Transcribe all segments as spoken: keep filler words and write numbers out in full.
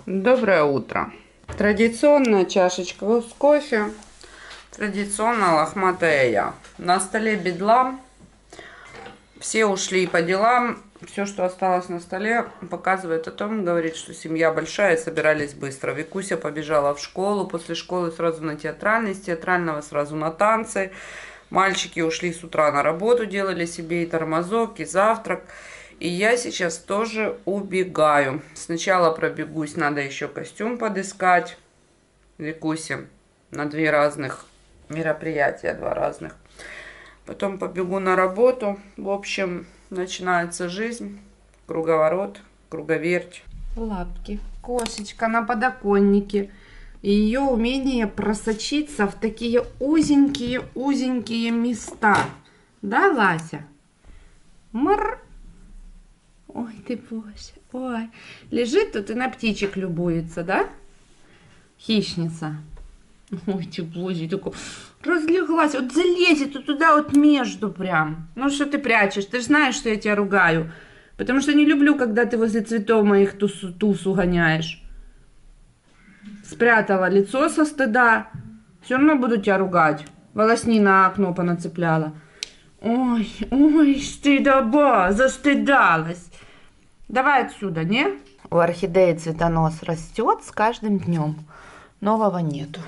Доброе утро. Традиционная чашечка с кофе. Традиционно лохматая я. На столе бедлам. Все ушли по делам. Все, что осталось на столе, показывает о том, говорит, что семья большая и собирались быстро. Викуся побежала в школу. После школы сразу на театральный. С театрального сразу на танцы. Мальчики ушли с утра на работу, делали себе и тормозок, и завтрак. И я сейчас тоже убегаю. Сначала пробегусь, надо еще костюм подыскать. Викусе на две разных мероприятия, два разных. Потом побегу на работу. В общем, начинается жизнь. Круговорот, круговерть. Лапки. Кошечка на подоконнике. И ее умение просочиться в такие узенькие-узенькие места. Да, Лася? Мр. Ой, ты боже, ой. Лежит тут и на птичек любуется, да? Хищница. Ой, ты боже, такой разлеглась. Вот залезет вот туда вот между прям. Ну, что ты прячешь? Ты же знаешь, что я тебя ругаю. Потому что не люблю, когда ты возле цветов моих тусу, тусу гоняешь. Спрятала лицо со стыда. Все равно буду тебя ругать. Волосни на окно понацепляла. Ой, ой, стыдоба, застыдалась. Давай отсюда, не? У орхидеи цветонос растет с каждым днем. Нового нету.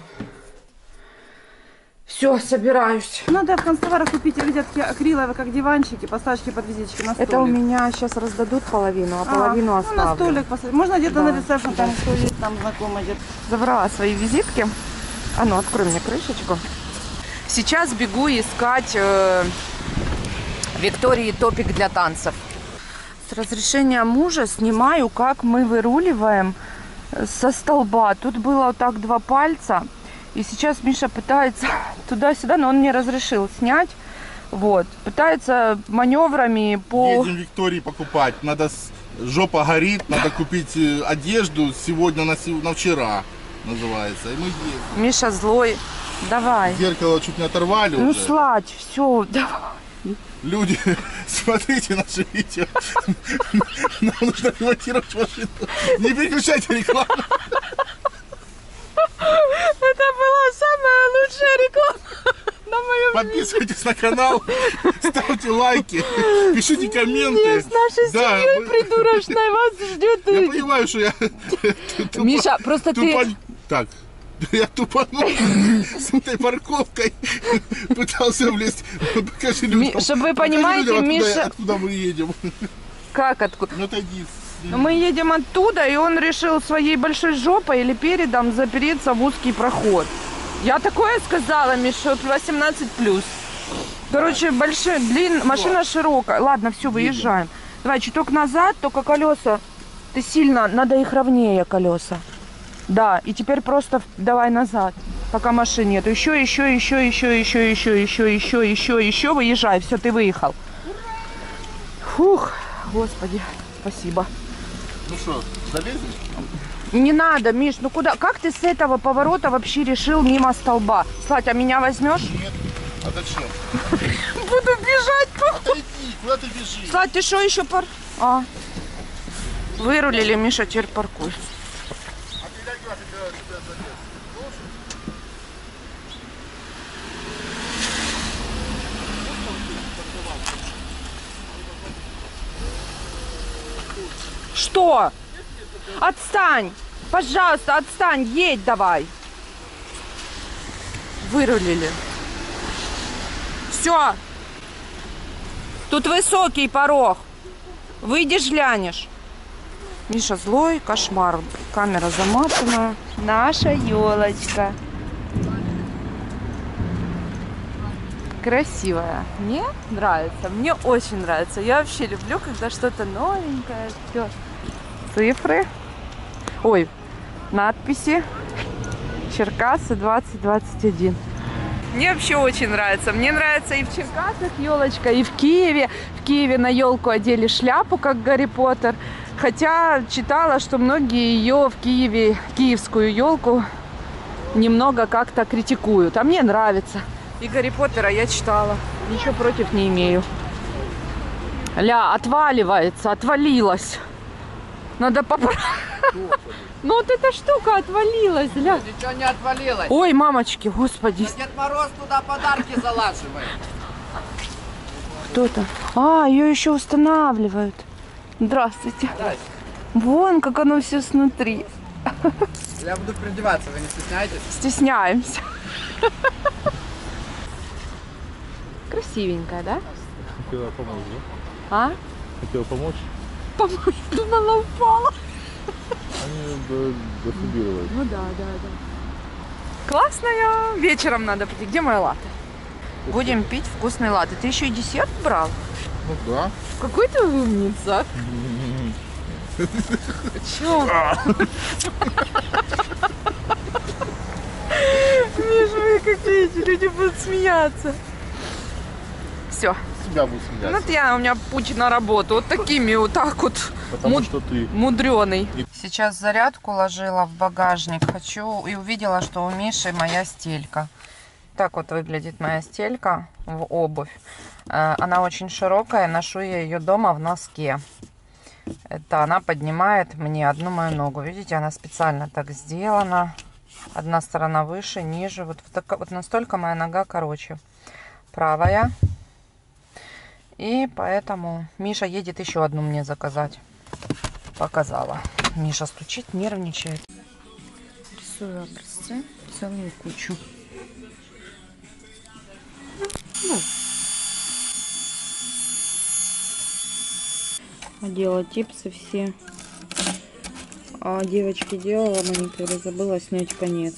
Все, собираюсь. Надо в констоварах купить, видят, такие акриловые, как диванчики, поставочки под визиточки на столик. Это у меня сейчас раздадут половину, а, а половину оставлю. Ну, на столик поставить. Можно где-то да, на ресепшн, да. там кто есть, там знакомый где-то. Забрала свои визитки. А ну, открой мне крышечку. Сейчас бегу искать э, Виктории топик для танцев. С разрешения мужа снимаю, как мы выруливаем со столба. Тут было вот так два пальца. И сейчас Миша пытается туда-сюда, но он мне разрешил снять. Вот. Пытается маневрами по... Едем Виктории покупать. Надо... Жопа горит, надо купить одежду сегодня на, на вчера, называется. И мы едем. Миша злой. Давай. Зеркало чуть не оторвали ну, уже. Ну, сладь, все, давай. Люди, смотрите наше видео. Нам нужно ремонтировать машину. Не переключайте рекламу. Это была самая лучшая реклама на моем. Подписывайтесь на канал, ставьте лайки, пишите комменты. Нет, с нашей да, семьей мы... придурочной вас ждет. Я понимаю, что я... Миша, просто тупо... ты... Так, я тупанул с этой парковкой, пытался влезть. Покажи людям. Чтобы вы понимаете, людям, Миша... Откуда, откуда мы едем? Как откуда? Ну, отойди. Мы едем оттуда, и он решил своей большой жопой или передом запереться в узкий проход. Я такое сказала, Миша, восемнадцать плюс. Короче, большой, длинная, машина широкая. Ладно, все, выезжаем. Давай, чуток назад, только колеса. Ты сильно, надо их ровнее, колеса. Да, и теперь просто давай назад, пока машин нет. Еще, еще, еще, еще, еще, еще, еще, еще, еще, еще, выезжай. Все, ты выехал. Фух, господи, спасибо. Ну что, залезем? Не надо, Миш, ну куда? Как ты с этого поворота вообще решил мимо столба? Слать, а меня возьмешь? Нет. А зачем? Буду бежать. Отойди, куда ты бежишь? Слать, ты что еще пар... А. Вырулили, Миша, теперь паркуй. Что? Отстань! Пожалуйста, отстань! Едь давай! Вырулили. Все! Тут высокий порог. Выйдешь, глянешь. Миша злой, кошмар. Камера заматана. Наша елочка. Красивая. Мне нравится. Мне очень нравится. Я вообще люблю, когда что-то новенькое. Все. Цифры. Ой, надписи. Черкассы двадцать двадцать один. Мне вообще очень нравится. Мне нравится и в Черкасах елочка, и в Киеве. В Киеве на елку одели шляпу, как Гарри Поттер. Хотя читала, что многие ее в Киеве, киевскую елку, немного как-то критикуют. А мне нравится. И Гарри Поттера я читала. Ничего против не имею. Ля, отваливается, отвалилась. Надо поправить. Ну вот эта штука отвалилась, гля. Ничего не отвалилось. Ой, мамочки, господи. Дед Мороз туда подарки залаживает. Кто там? А, ее еще устанавливают. Здравствуйте. Здрасте. Вон, как оно все снутри. Я буду придеваться, вы не стесняетесь? Стесняемся. Красивенькая, да? Хотела помочь, да? А? Хотела помочь. Помочь, думала, упала. Они досубировали. Ну да, да, да. Классная. Вечером надо прийти. Где моя латте? Будем пить вкусный латте. Ты еще и десерт брал? Ну да. Какой ты умница. Чё? Миша, вы какие люди будут смеяться. Все. Себя буду смеяться. Вот я, у меня путь на работу. Вот такими вот так вот. Потому муд... что ты. Мудреный. Сейчас зарядку ложила в багажник. Хочу и увидела, что у Миши моя стелька. Так вот выглядит моя стелька в обувь. Она очень широкая. Ношу я ее дома в носке. Это она поднимает мне одну мою ногу. Видите, она специально так сделана. Одна сторона выше, ниже. Вот, так, вот настолько моя нога короче. Правая. И поэтому Миша едет еще одну мне заказать. Показала. Миша стучит, нервничает. Рисую образцы. Целую кучу. Ну. Одела типсы все. А девочки делала маникюр и забыла снять конец.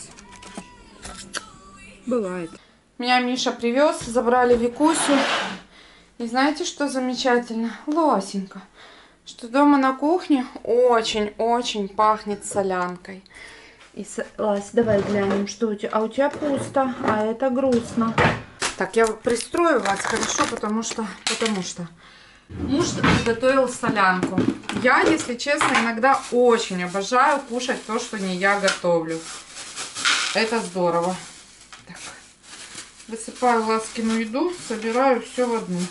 Бывает. Меня Миша привез, забрали Викусю. И знаете, что замечательно? Лосенька. Что дома на кухне очень-очень пахнет солянкой. И с... Лась, давай глянем, что у тебя. А у тебя пусто, а это грустно. Так, я пристрою вас хорошо, потому что... Потому что... Муж готовил солянку. Я, если честно, иногда очень обожаю кушать то, что не я готовлю. Это здорово. Так. Высыпаю Ласкину еду, собираю все в одну.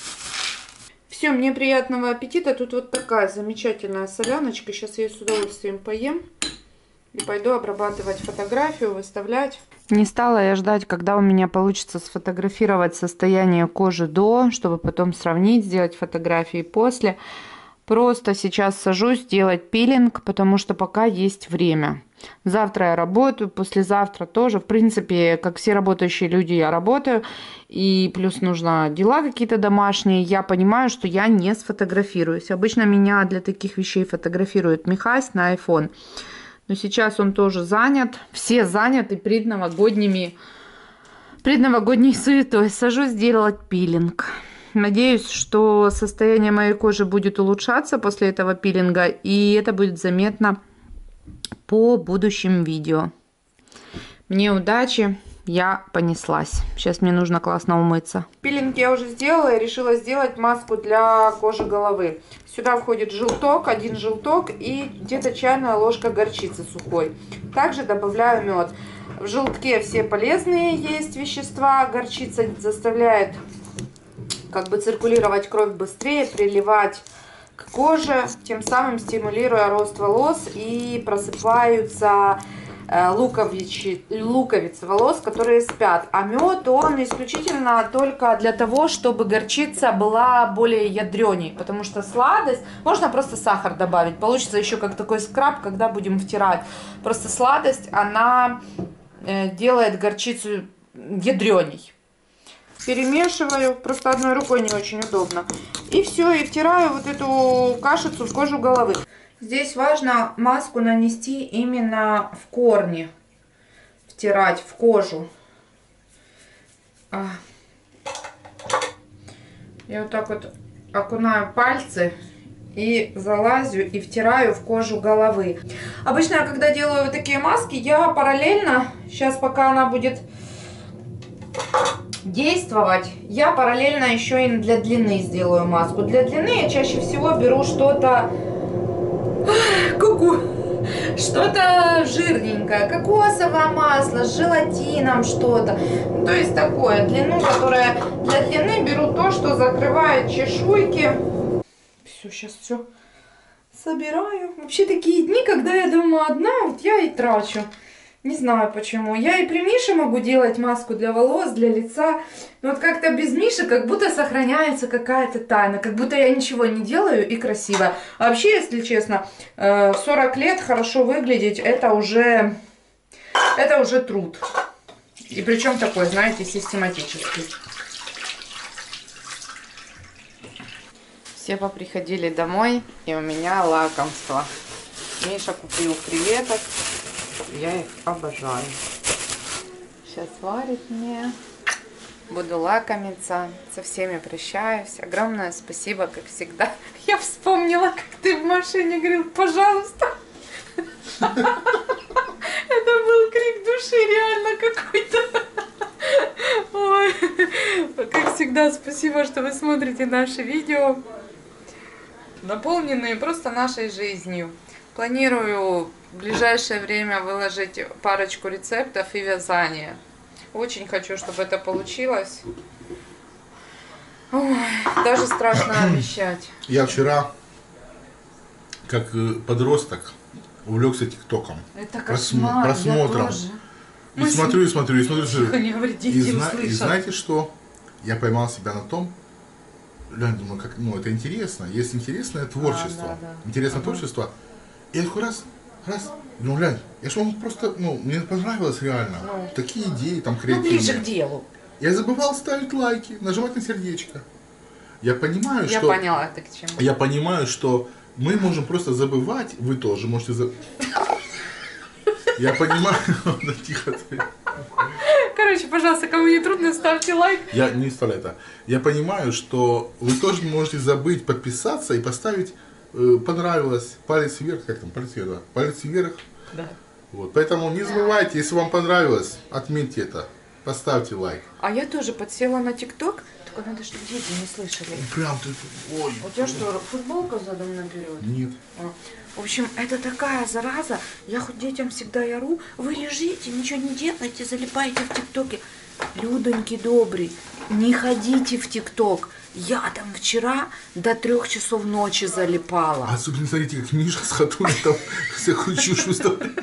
Все, мне приятного аппетита. Тут вот такая замечательная соляночка. Сейчас я ее с удовольствием поем. И пойду обрабатывать фотографию, выставлять. Не стала я ждать, когда у меня получится сфотографировать состояние кожи до, чтобы потом сравнить, сделать фотографии после. Просто сейчас сажусь делать пилинг, потому что пока есть время. Завтра я работаю, послезавтра тоже. В принципе, как все работающие люди, я работаю. И плюс нужно дела какие-то домашние. Я понимаю, что я не сфотографируюсь. Обычно меня для таких вещей фотографирует Михась на iPhone. Но сейчас он тоже занят. Все заняты предновогодними, предновогодней суетой. Сажусь делать пилинг. Надеюсь, что состояние моей кожи будет улучшаться после этого пилинга. И это будет заметно по будущим видео. Мне удачи. Я понеслась. Сейчас мне нужно классно умыться. Пилинг я уже сделала и решила сделать маску для кожи головы. Сюда входит желток, один желток и где-то чайная ложка горчицы сухой. Также добавляю мед. В желтке все полезные есть вещества. Горчица заставляет как бы циркулировать кровь быстрее, приливать к коже, тем самым стимулируя рост волос, и просыпаются луковичи, луковицы волос, которые спят. А мед, он исключительно только для того, чтобы горчица была более ядреней, потому что сладость, можно просто сахар добавить, получится еще как такой скраб, когда будем втирать. Просто сладость, она делает горчицу ядреней. Перемешиваю, просто одной рукой не очень удобно. И все, и втираю вот эту кашицу в кожу головы. Здесь важно маску нанести именно в корни, втирать в кожу. Я вот так вот окунаю пальцы и залазю и втираю в кожу головы. Обычно, когда делаю вот такие маски, я параллельно, сейчас пока она будет действовать, я параллельно еще и для длины сделаю маску. Для длины я чаще всего беру что-то Ку-ку. Что-то жирненькое, кокосовое масло с желатином, что-то. То есть такое, длину, которая для длины беру то, что закрывает чешуйки. Все, сейчас все собираю. Вообще такие дни, когда я дома одна, вот я и трачу. Не знаю почему. Я и при Мише могу делать маску для волос, для лица. Но вот как-то без Миши как будто сохраняется какая-то тайна. Как будто я ничего не делаю и красиво. А вообще, если честно, в сорок лет хорошо выглядеть, это уже, это уже труд. И причем такой, знаете, систематический. Все поприходили домой, и у меня лакомство. Миша купил креветок. Я их обожаю. Сейчас варит мне. Буду лакомиться. Со всеми прощаюсь. Огромное спасибо, как всегда. Я вспомнила, как ты в машине говорил, пожалуйста. Это был крик души реально какой-то. Ой. Как всегда, спасибо, что вы смотрите наши видео, наполненные просто нашей жизнью. Планирую в ближайшее время выложить парочку рецептов и вязания. Очень хочу, чтобы это получилось. Ой, даже страшно обещать. Я вчера, как подросток, увлекся ТикТоком. Это Просмо- кошмар, просмотром. я тоже. И Мы смотрю, и смотрю, и смотрю. Тихо, не говори, дети и, зна- услышат. и знаете что? Я поймал себя на том, глянь, думаю, как, ну, это интересно. Есть интересное творчество. А, да, да. Интересное Ага. творчество. И я такой раз, раз, ну, глянь, я ж могу просто, ну, мне понравилось реально. Ну. Такие идеи там Ну, креативные. ближе к делу. Я забывал ставить лайки, нажимать на сердечко. Я понимаю, Я что... поняла, ты к чему. Я понимаю, что мы можем просто забывать, вы тоже можете забывать. Я понимаю, да, тихо ты. Короче, пожалуйста, кому не трудно, ставьте лайк. Я не вставляю это. Я понимаю, что вы тоже можете забыть подписаться и поставить э, понравилось, палец вверх, как там, палец вверх, да? Палец вверх. Да. Вот, поэтому не забывайте, если вам понравилось, отметьте это, поставьте лайк. А я тоже подсела на ТикТок, только надо, чтобы дети не слышали. Прям ты, ой. У тебя что, футболка задом наперед? Нет. А. В общем, это такая зараза. Я хоть детям всегда и ору. Вы лежите, ничего не делайте, залипаете в ТикТоке. Людоньки добрый, не ходите в ТикТок. Я там вчера до трех часов ночи залипала. А особенно смотрите, как Миша с Хатуной там всякую чушь выставляет.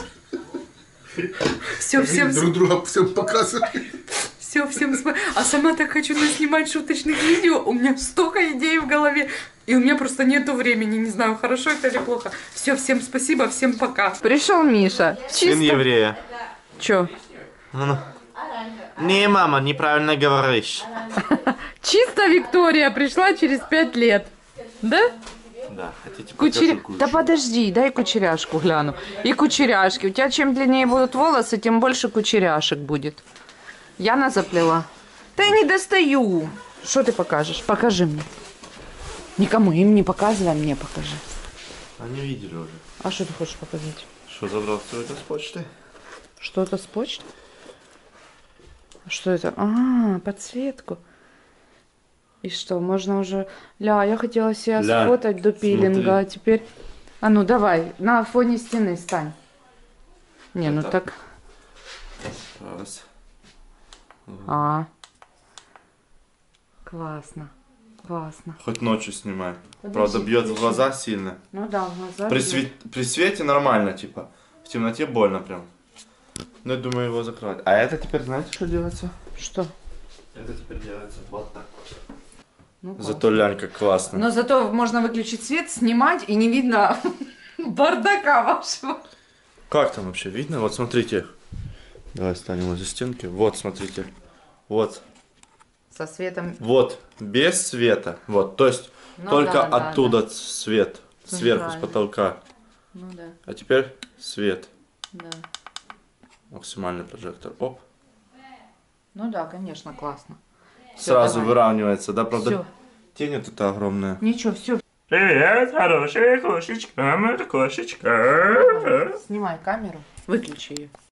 Все, всем, Друг друга всем показывают. все, всем см- А сама так хочу наснимать шуточных видео. У меня столько идей в голове. И у меня просто нету времени. Не знаю, хорошо это или плохо. Все, всем спасибо, всем пока. Пришел Миша. Сын еврея. Че? Ну. Не, мама, неправильно говоришь. Чисто Виктория пришла через пять лет. Да? Да, хотите Кучеря... покажу Да кучу? подожди, дай кучеряшку гляну. И кучеряшки. У тебя чем длиннее будут волосы, тем больше кучеряшек будет. Яна заплела. Да я не достаю. Что ты покажешь? Покажи мне. Никому им не показывай, мне покажи. Они видели уже. А что ты хочешь показать? Что забрал все это с почты? Что-то с почты? Что это? А, подсветку. И что, можно уже... Ля, я хотела себя Ля, сфотать до пилинга, смотри. а теперь... А ну, давай, на фоне стены стань. Не, ну Это- так... Раз. А. Классно. Классно. Хоть ночью снимай. Подожди, Правда, бьет в включи. глаза сильно. Ну да, в глаза... При, бьёт. свет... При свете нормально, типа. В темноте больно прям. Ну, я думаю, его закрывать. А это теперь, знаете, что делается? Что? Это теперь делается вот так вот. Ну, Зато лянь, как классно. Но зато можно выключить свет, снимать, и не видно бардака вашего. Как там вообще видно? Вот смотрите. Давай станем возле стенки. Вот, смотрите. Вот. Со светом. Вот. Без света. Вот. То есть Ну только да, да, оттуда да. свет. Сверху, с Центрально. потолка. Ну да, А теперь свет. да. Максимальный прожектор. Оп. Ну да, конечно, классно. Всё, Сразу давай. выравнивается, да, правда? Всё. Тень вот эта огромная. Ничего, все. Привет, хорошая кошечка, моя кошечка. Снимай камеру. Выключи ее.